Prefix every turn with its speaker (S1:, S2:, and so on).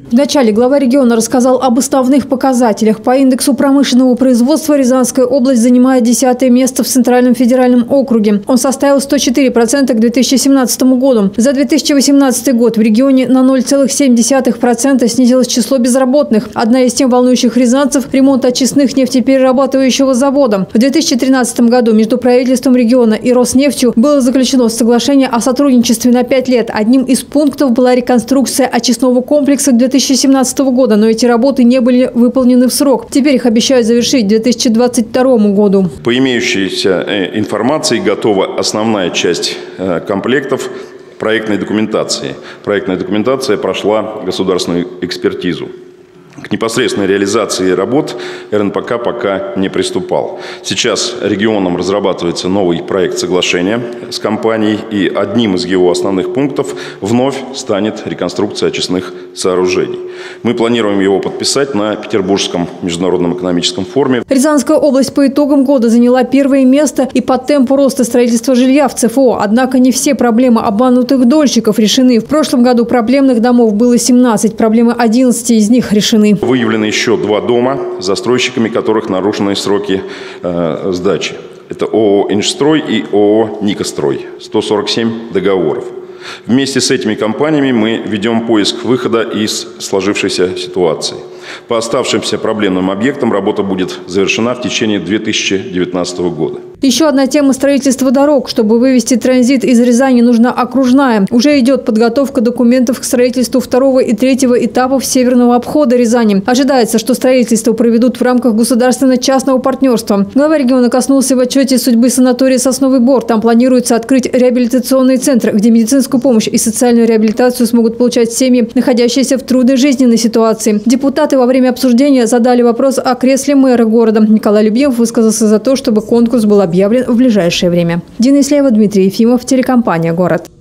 S1: Вначале глава региона рассказал об основных показателях. По индексу промышленного производства Рязанская область занимает 10-е место в Центральном федеральном округе. Он составил 104% к 2017 году. За 2018 год в регионе на 0,7% снизилось число безработных. Одна из тем волнующих рязанцев – ремонт очистных нефтеперерабатывающего завода. В 2013 году между правительством региона и Роснефтью было заключено соглашение о сотрудничестве на 5 лет. Одним из пунктов была реконструкция очистного комплекса к 2017 года, но эти работы не были выполнены в срок. Теперь их обещают завершить к 2022 году.
S2: По имеющейся информации готова основная часть комплектов проектной документации. Проектная документация прошла государственную экспертизу. К непосредственной реализации работ РНПК пока не приступал. Сейчас регионом разрабатывается новый проект соглашения с компанией, и одним из его основных пунктов вновь станет реконструкция очистных сооружений. Мы планируем его подписать на Петербургском международном экономическом форуме.
S1: Рязанская область по итогам года заняла первое место и по темпу роста строительства жилья в ЦФО. Однако не все проблемы обманутых дольщиков решены. В прошлом году проблемных домов было 17, проблемы 11 из них решены.
S2: Выявлены еще 2 дома, застройщиками которых нарушены сроки сдачи. Это ООО «Инжстрой» и ООО «Никострой». 147 договоров. Вместе с этими компаниями мы ведем поиск выхода из сложившейся ситуации. По оставшимся проблемным объектам работа будет завершена в течение 2019 года.
S1: Еще одна тема – строительства дорог. Чтобы вывести транзит из Рязани, нужна окружная. Уже идет подготовка документов к строительству 2-го и 3-го этапов северного обхода Рязани. Ожидается, что строительство проведут в рамках государственно-частного партнерства. Глава региона коснулся в отчете судьбы санатория «Сосновый Бор». Там планируется открыть реабилитационный центр, где медицинскую помощь и социальную реабилитацию смогут получать семьи, находящиеся в трудной жизненной ситуации. Депутаты во время обсуждения задали вопрос о кресле мэра города. Николай Любимов высказался за то, чтобы конкурс был объявлен в ближайшее время. Дина Ислеева, Дмитрий Ефимов, телекомпания «Город».